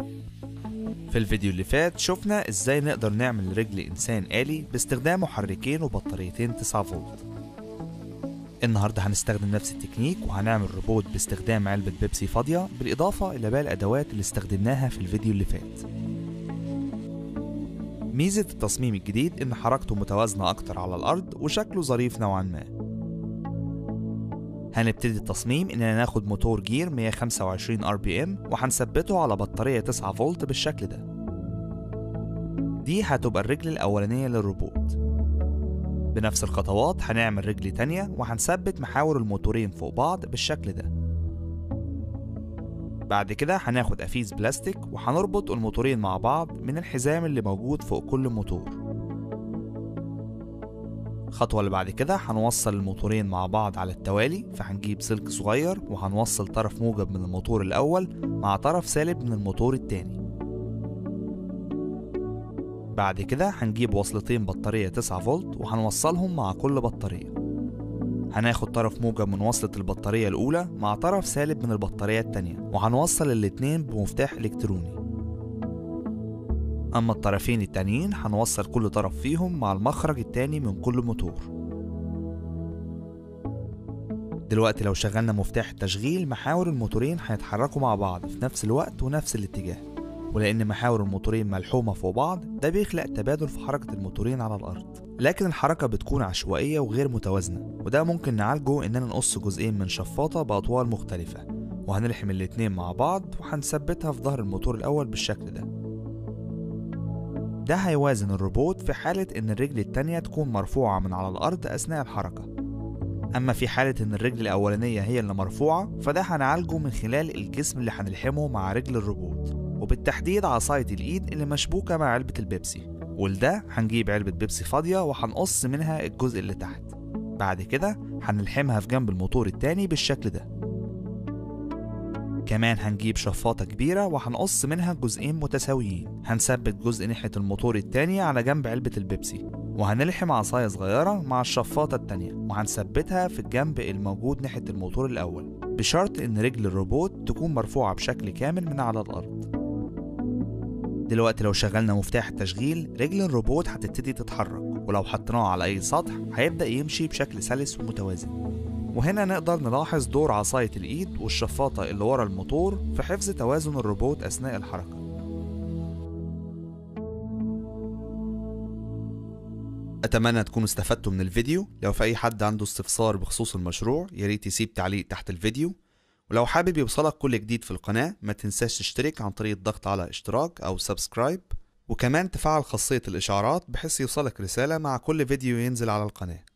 في الفيديو اللي فات شفنا ازاي نقدر نعمل رجل انسان آلي باستخدام محركين وبطاريتين 9 فولت. النهارده هنستخدم نفس التكنيك وهنعمل روبوت باستخدام علبة بيبسي فاضية بالإضافة إلى باقي الأدوات اللي استخدمناها في الفيديو اللي فات. ميزة التصميم الجديد إن حركته متوازنة أكتر على الأرض وشكله ظريف نوعا ما. هنبتدي التصميم إننا ناخد موتور جير 125 RPM وهنثبته على بطارية 9 فولت بالشكل ده. دي هتبقى الرجل الأولانية للروبوت. بنفس الخطوات هنعمل رجل تانية وهنثبت محاور الموتورين فوق بعض بالشكل ده. بعد كده هناخد قفيز بلاستيك وهنربط الموتورين مع بعض من الحزام اللي موجود فوق كل موتور. الخطوة اللي بعد كده هنوصل الموتورين مع بعض على التوالي، فهنجيب سلك صغير وهنوصل طرف موجب من الموتور الأول مع طرف سالب من الموتور التاني. بعد كده هنجيب وصلتين بطارية 9 فولت وهنوصلهم مع كل بطارية. هناخد طرف موجب من وصلة البطارية الأولى مع طرف سالب من البطارية التانية وهنوصل الاتنين بمفتاح إلكتروني. أما الطرفين التانيين هنوصل كل طرف فيهم مع المخرج التاني من كل موتور. دلوقتي لو شغلنا مفتاح التشغيل محاور الموتورين هيتحركوا مع بعض في نفس الوقت ونفس الاتجاه، ولأن محاور الموتورين ملحومة فوق بعض ده بيخلق تبادل في حركة الموتورين على الأرض، لكن الحركة بتكون عشوائية وغير متوازنة، وده ممكن نعالجه إننا نقص جزئين من شفاطة بأطوال مختلفة وهنلحم الاتنين مع بعض وهنثبتها في ظهر الموتور الأول بالشكل ده. ده هيوازن الروبوت في حالة إن الرجل التانية تكون مرفوعة من على الأرض أثناء الحركة. أما في حالة إن الرجل الأولانية هي اللي مرفوعة فده هنعالجه من خلال الجسم اللي هنلحمه مع رجل الروبوت، وبالتحديد عصاية الإيد اللي مشبوكة مع علبة البيبسي. ولده هنجيب علبة بيبسي فاضية وهنقص منها الجزء اللي تحت. بعد كده هنلحمها في جنب الموتور التاني بالشكل ده. كمان هنجيب شفاطة كبيرة وهنقص منها جزئين متساويين. هنثبت جزء ناحية الموتور التاني على جنب علبة البيبسي وهنلحم عصاية صغيرة مع الشفاطة التانية وهنثبتها في الجنب الموجود ناحية الموتور الأول، بشرط إن رجل الروبوت تكون مرفوعة بشكل كامل من على الأرض. دلوقتي لو شغلنا مفتاح التشغيل رجل الروبوت هتبتدي تتحرك، ولو حطيناه على أي سطح هيبدأ يمشي بشكل سلس ومتوازن. وهنا نقدر نلاحظ دور عصاية الإيد والشفاطة اللي ورا الموتور في حفظ توازن الروبوت أثناء الحركة. أتمنى تكونوا استفدتوا من الفيديو. لو في أي حد عنده استفسار بخصوص المشروع ياريت يسيب تعليق تحت الفيديو، ولو حابب يوصلك كل جديد في القناة ما تنساش تشترك عن طريق الضغط على اشتراك أو سبسكرايب، وكمان تفعل خاصية الإشعارات بحيث يوصلك رسالة مع كل فيديو ينزل على القناة.